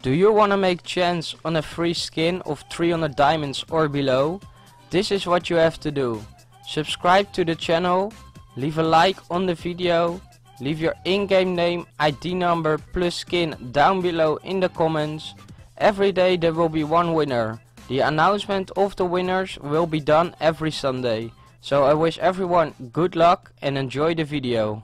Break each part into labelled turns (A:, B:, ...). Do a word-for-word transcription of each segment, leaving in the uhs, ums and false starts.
A: Do you wanna make chance on a free skin of three hundred diamonds or below? This is what you have to do. Subscribe to the channel, leave a like on the video, leave your in-game name, I D number plus skin down below in the comments. Every day there will be one winner. The announcement of the winners will be done every Sunday. So I wish everyone good luck and enjoy the video.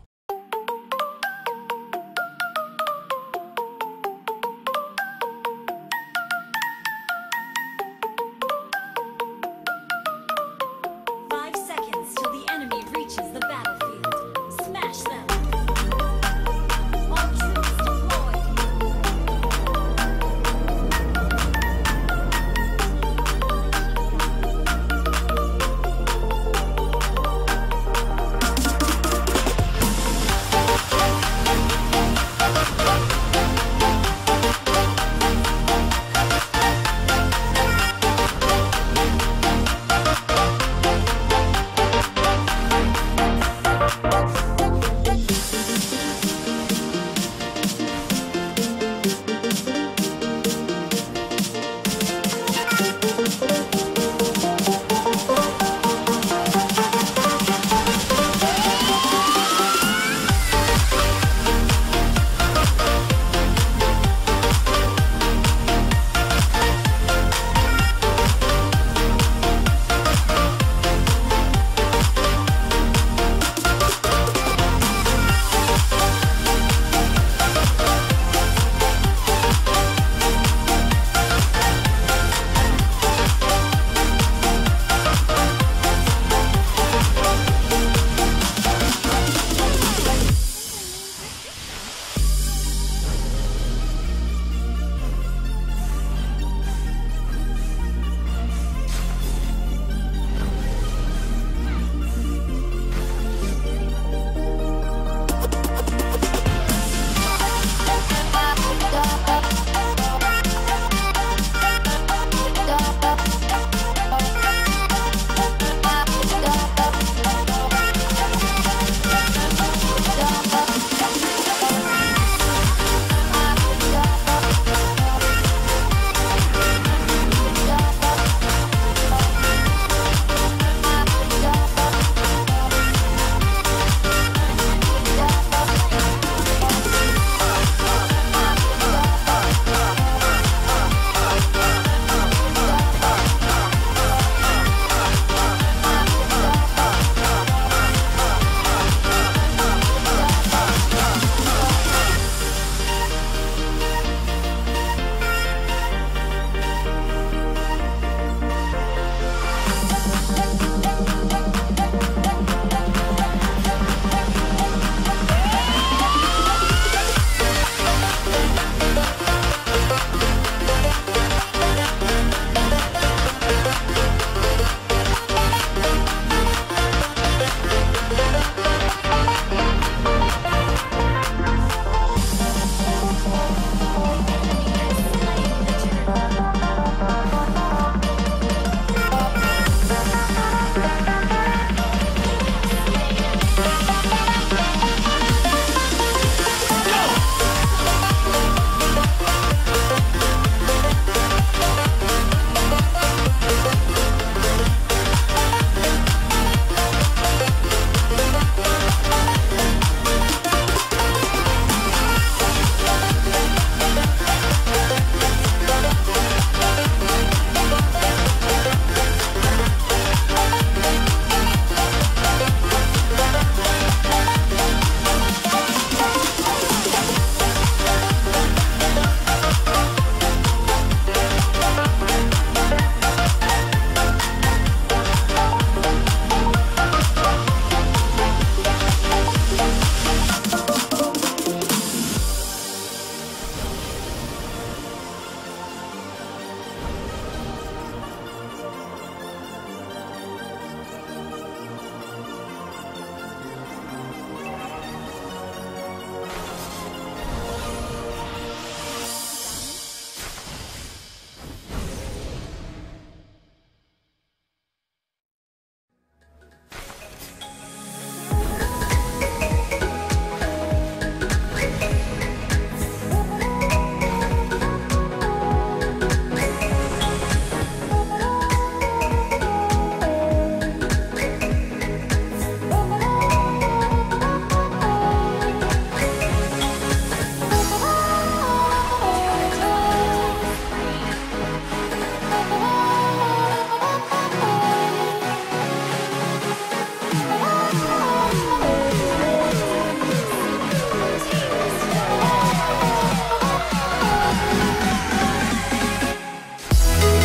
B: Five seconds till the enemy reaches the battlefield. Smash them! All troops deployed!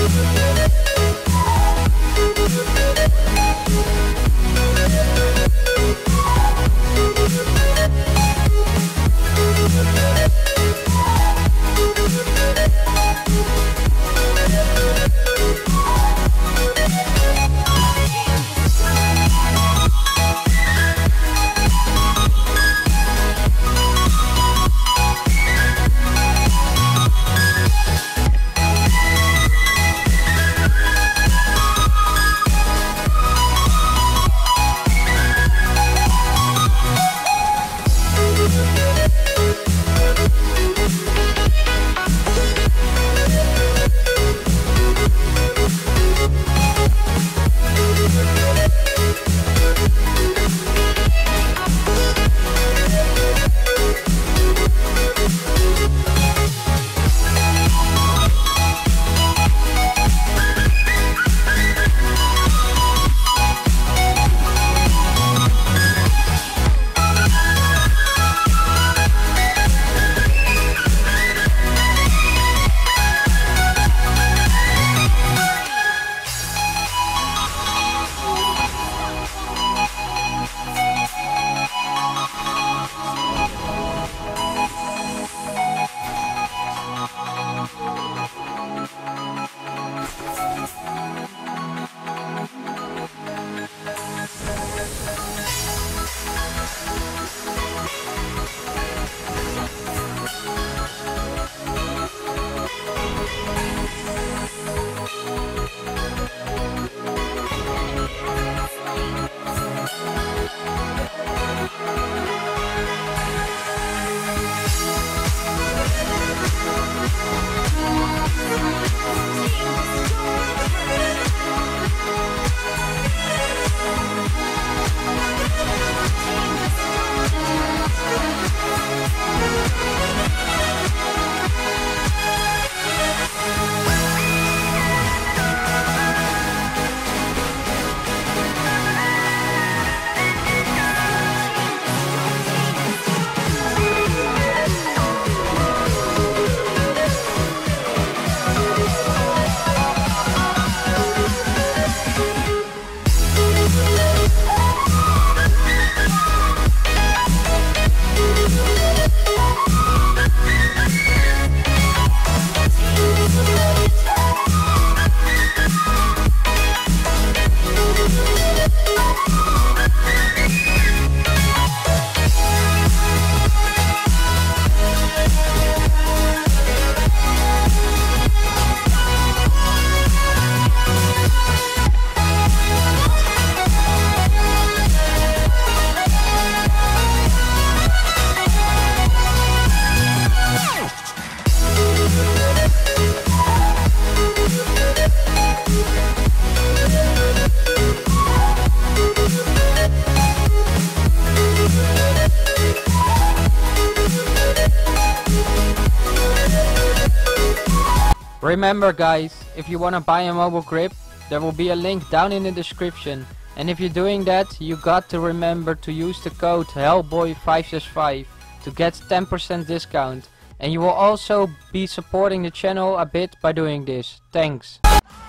A: Remember guys, if you wanna buy a mobile grip, there will be a link down in the description. And if you're doing that, you got to remember to use the code Hellboy five six five to get ten percent discount. And you will also be supporting the channel a bit by doing this. Thanks.